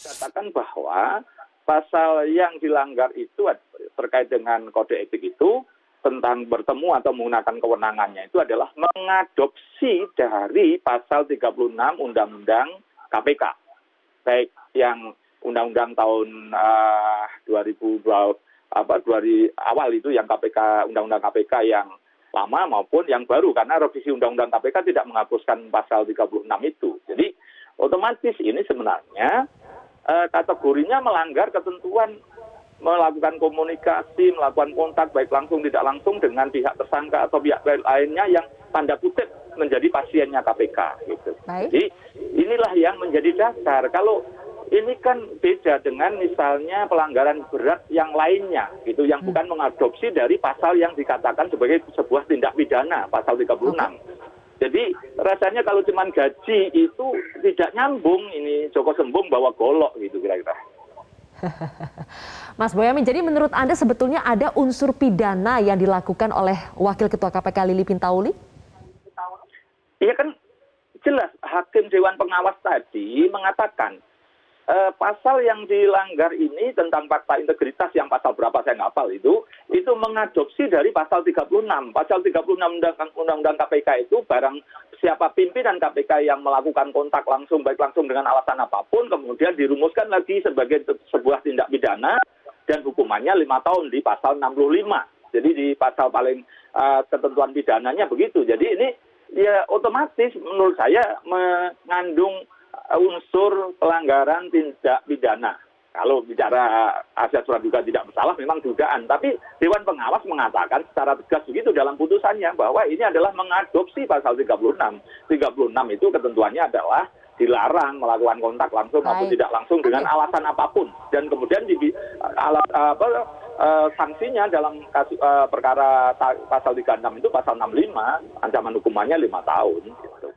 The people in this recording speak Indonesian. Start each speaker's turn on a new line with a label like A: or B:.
A: katakan bahwa pasal yang dilanggar itu terkait dengan kode etik itu tentang bertemu atau menggunakan kewenangannya itu adalah mengadopsi dari pasal 36 Undang-Undang KPK. Baik yang Undang-Undang tahun 2020 dari awal itu yang KPK, Undang-Undang KPK yang lama maupun yang baru, karena revisi Undang-Undang KPK tidak menghapuskan pasal 36 itu. Jadi otomatis ini sebenarnya kategorinya melanggar ketentuan melakukan komunikasi, melakukan kontak baik langsung tidak langsung dengan pihak tersangka atau pihak lainnya yang tanda kutip menjadi pasiennya KPK gitu.
B: Baik.
A: Jadi inilah yang menjadi dasar. Kalau ini kan beda dengan misalnya pelanggaran berat yang lainnya gitu, yang bukan mengadopsi dari pasal yang dikatakan sebagai sebuah tindak pidana, pasal 36. Jadi rasanya kalau cuma gaji itu tidak nyambung, ini Joko Sembung bawa golok gitu kira-kira.
B: Mas Boyamin, jadi menurut Anda sebetulnya ada unsur pidana yang dilakukan oleh Wakil Ketua KPK Lili Pintauli?
A: Iya kan jelas Hakim Dewan Pengawas tadi mengatakan pasal yang dilanggar ini tentang fakta integritas yang pasal berapa saya nggak hafal itu mengadopsi dari pasal 36. Pasal 36 Undang-Undang KPK itu barang siapa pimpinan KPK yang melakukan kontak langsung baik langsung dengan alasan apapun kemudian dirumuskan lagi sebagai sebuah tindak pidana dan hukumannya 5 tahun di pasal 65. Jadi di pasal paling ketentuan pidananya begitu. Jadi ini ya otomatis menurut saya mengandung unsur pelanggaran tindak pidana. Kalau bicara asas surat duga tidak bersalah memang dugaan, tapi Dewan Pengawas mengatakan secara tegas begitu dalam putusannya bahwa ini adalah mengadopsi pasal 36. 36 itu ketentuannya adalah dilarang melakukan kontak langsung maupun tidak langsung dengan alasan apapun. Dan kemudian sanksinya dalam kasus perkara pasal 36 itu pasal 65, ancaman hukumannya 5 tahun gitu.